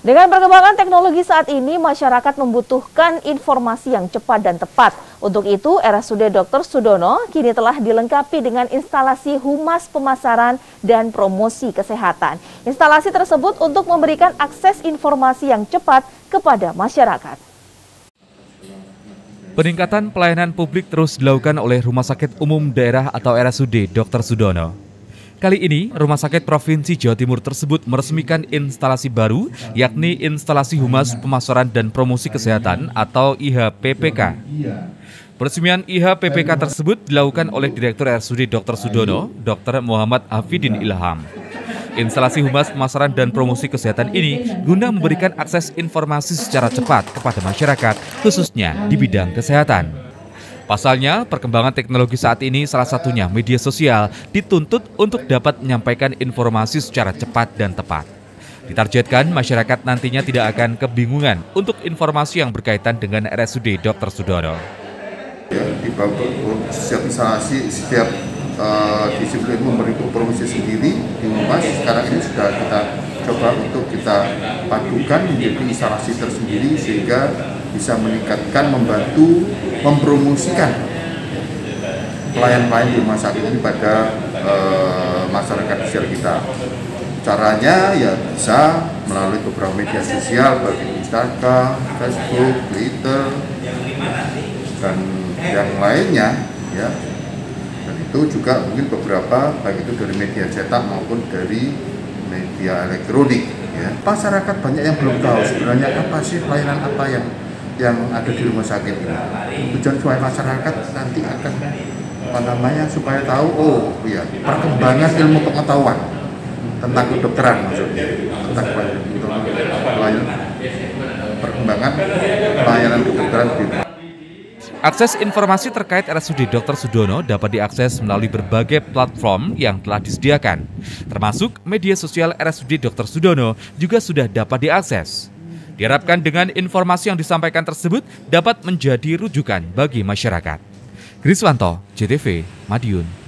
Dengan perkembangan teknologi saat ini, masyarakat membutuhkan informasi yang cepat dan tepat. Untuk itu, RSUD Dr. Sudono kini telah dilengkapi dengan instalasi humas pemasaran dan promosi kesehatan. Instalasi tersebut untuk memberikan akses informasi yang cepat kepada masyarakat. Peningkatan pelayanan publik terus dilakukan oleh Rumah Sakit Umum Daerah atau RSUD Dr. Sudono. Kali ini, Rumah Sakit Provinsi Jawa Timur tersebut meresmikan instalasi baru, yakni instalasi Humas Pemasaran dan Promosi Kesehatan atau IHPPK. Peresmian IHPPK tersebut dilakukan oleh Direktur RSUD Dr. Sudono, Dr. Muhammad Hafidin Ilham. Instalasi Humas Pemasaran dan Promosi Kesehatan ini guna memberikan akses informasi secara cepat kepada masyarakat, khususnya di bidang kesehatan. Pasalnya, perkembangan teknologi saat ini salah satunya media sosial dituntut untuk dapat menyampaikan informasi secara cepat dan tepat. Ditargetkan masyarakat nantinya tidak akan kebingungan untuk informasi yang berkaitan dengan RSUD Dr. Sudono. Di setiap instalasi, setiap disiplin memberi promosi sendiri di Humas. Sekarang ini sudah kita coba untuk kita padukan menjadi instalasi tersendiri sehingga bisa meningkatkan, membantu, mempromosikan pelayan-pelayan di rumah sakit ini pada masyarakat di sekitar kita. Caranya ya bisa melalui beberapa media sosial seperti Instagram, Facebook, Twitter, dan yang lainnya ya. Dan itu juga mungkin beberapa baik itu dari media cetak maupun dari media elektronik ya. Masyarakat banyak yang belum tahu sebenarnya apa sih pelayanan apa yang ada di rumah sakit ini. Tujuan supaya masyarakat nanti akan supaya tahu ya perkembangan ilmu pengetahuan tentang kedokteran, maksudnya tentang perkembangan pelayanan kedokteran di rumah. Akses informasi terkait RSUD Dr. Sudono dapat diakses melalui berbagai platform yang telah disediakan, termasuk media sosial RSUD Dr. Sudono juga sudah dapat diakses. Diharapkan dengan informasi yang disampaikan tersebut dapat menjadi rujukan bagi masyarakat. Griswanto, JTV, Madiun.